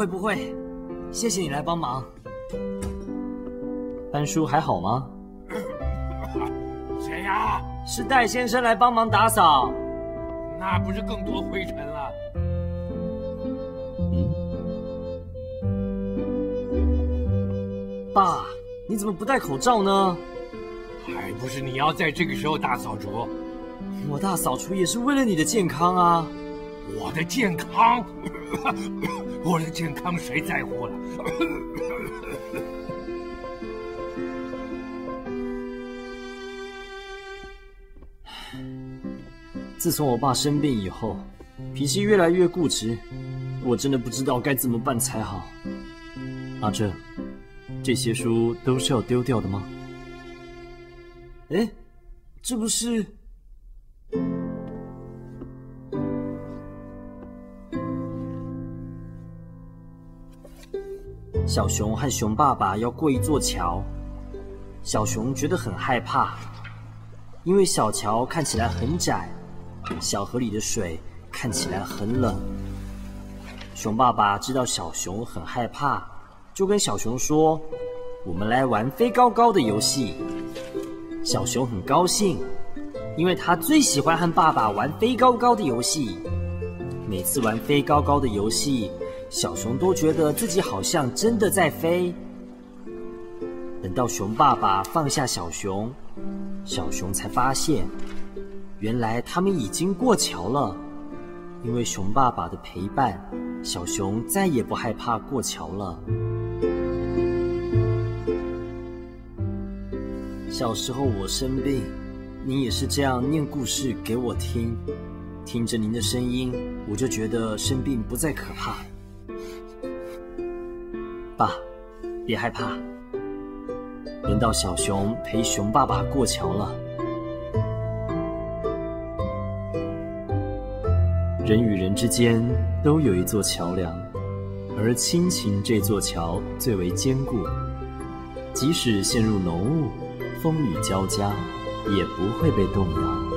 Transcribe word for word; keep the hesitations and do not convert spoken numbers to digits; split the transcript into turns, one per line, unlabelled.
会不会，谢谢你来帮忙。班叔还好吗？
谁呀？
是戴先生来帮忙打扫。
那不是更多灰尘了？
嗯。爸，你怎么不戴口罩呢？
还不是你要在这个时候大扫除？
我大扫除也是为了你的健康啊。
我的健康，我的健康谁在乎了？
自从我爸生病以后，脾气越来越固执，我真的不知道该怎么办才好。阿正，这些书都是要丢掉的吗？哎，这不是……小熊和熊爸爸要过一座桥，小熊觉得很害怕，因为小桥看起来很窄，小河里的水看起来很冷。熊爸爸知道小熊很害怕，就跟小熊说：“我们来玩飞高高的游戏。”小熊很高兴，因为他最喜欢和爸爸玩飞高高的游戏。每次玩飞高高的游戏，小熊都觉得自己好像真的在飞。等到熊爸爸放下小熊，小熊才发现，原来他们已经过桥了。因为熊爸爸的陪伴，小熊再也不害怕过桥了。小时候我生病，您也是这样念故事给我听，听着您的声音，我就觉得生病不再可怕。爸，别害怕，轮到小熊陪熊爸爸过桥了。人与人之间都有一座桥梁，而亲情这座桥最为坚固，即使陷入浓雾，风雨交加，也不会被动摇。